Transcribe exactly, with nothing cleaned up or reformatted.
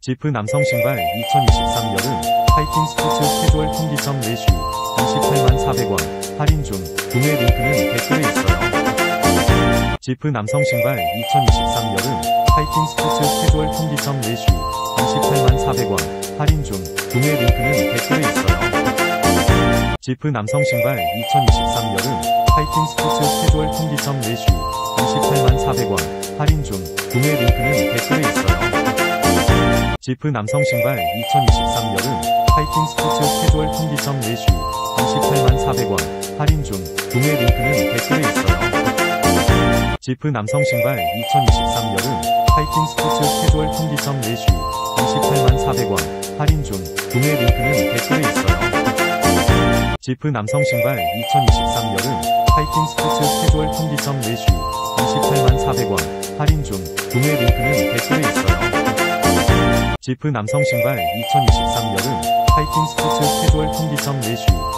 지프 남성 신발 이천이십삼 여름 하이킹 스포츠 캐주얼 통기성 매시 이십팔만 사백 원 할인 중. 구매 링크는 댓글에 있어요. 지프 남성 신발 이천이십삼 여름 하이킹 스포츠 캐주얼 통기성 매시 이십팔만 사백 원 할인 중. 구매 링크는 댓글에 있어요. 지프 남성 신발 이천이십삼 여름 하이킹 스포츠 캐주얼 통기성 매시 이십팔만 사백 원 할인 중. 구매 링크는 댓글에 있어요. 지프 남성 신발 이천이십삼 여름 하이킹 스포츠 캐주얼 통기성 매시 이십팔만 사백 원 할인 중. 구매 링크는 댓글에 있어요. 지프 남성 신발 이천이십삼 여름 하이킹 스포츠 캐주얼 통기성 매시 이십팔만 사백 원 할인 중. 구매 링크는 댓글에 있어요. 지프 남성 신발 이천이십삼 여름 하이킹 스포츠 캐주얼 통기성 매시 이십팔만 사백 원 할인 중. 구매 링크는 댓글에 있어요. 지프 남성 신발 이천이십삼 여름 하이킹 스포츠 캐주얼 통기성 매시